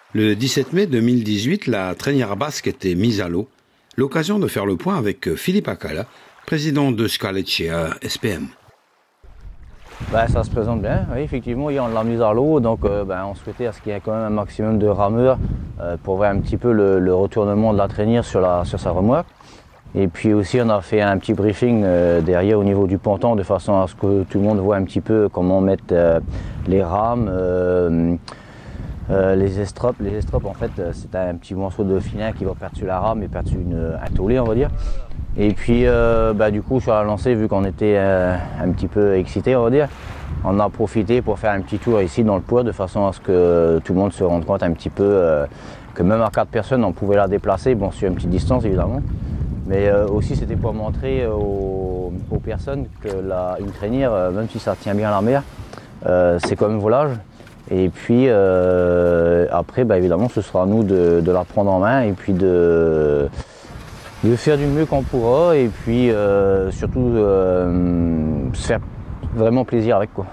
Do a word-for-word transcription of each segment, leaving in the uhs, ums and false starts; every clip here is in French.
Le dix-sept mai deux mille dix-huit, la traînière basque était mise à l'eau. L'occasion de faire le point avec Philippe Akala, président de Scalecea S P M. Ben, ça se présente bien, oui, effectivement, on l'a mise à l'eau, donc euh, ben, on souhaitait à ce qu'il y ait quand même un maximum de rameurs euh, pour voir un petit peu le, le retournement de la traînière sur, la, sur sa remorque. Et puis aussi on a fait un petit briefing euh, derrière au niveau du ponton de façon à ce que tout le monde voit un petit peu comment mettre euh, les rames, euh, euh, les estropes. Les estropes en fait c'est un petit morceau de filin qui va par-dessus la rame et par-dessus un taulier on va dire. Et puis euh, bah, du coup sur la lancée, vu qu'on était euh, un petit peu excité on va dire, on a profité pour faire un petit tour ici dans le poids de façon à ce que tout le monde se rende compte un petit peu euh, que même à quatre personnes on pouvait la déplacer, bon sur une petite distance évidemment. Mais euh, aussi c'était pour montrer aux, aux personnes que la, une traînière, euh, même si ça tient bien à la mer, euh, c'est quand même volage. Et puis euh, après bah, évidemment ce sera à nous de, de la prendre en main et puis de, de faire du mieux qu'on pourra et puis euh, surtout euh, se faire vraiment plaisir avec quoi.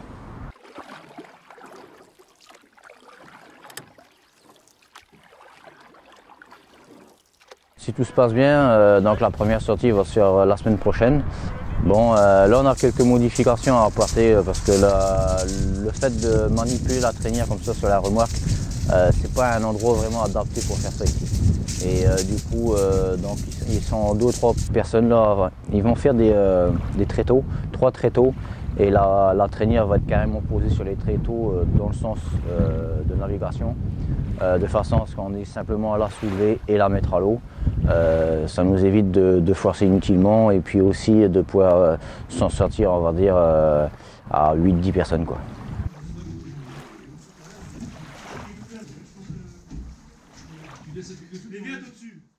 Si tout se passe bien, euh, donc la première sortie va se faire la semaine prochaine. Bon, euh, là on a quelques modifications à apporter euh, parce que la, le fait de manipuler la traînière comme ça sur la remorque, euh, c'est pas un endroit vraiment adapté pour faire ça ici. Et euh, du coup, euh, donc ils sont deux ou trois personnes là, ils vont faire des, euh, des tréteaux, trois tréteaux, et la, la traînière va être carrément posée sur les tréteaux euh, dans le sens euh, de navigation, euh, de façon à ce qu'on ait simplement à la soulever et la mettre à l'eau. Euh, ça nous évite de, de forcer inutilement et puis aussi de pouvoir euh, s'en sortir, on va dire, euh, à huit dix personnes, quoi. Les viens tout dessus.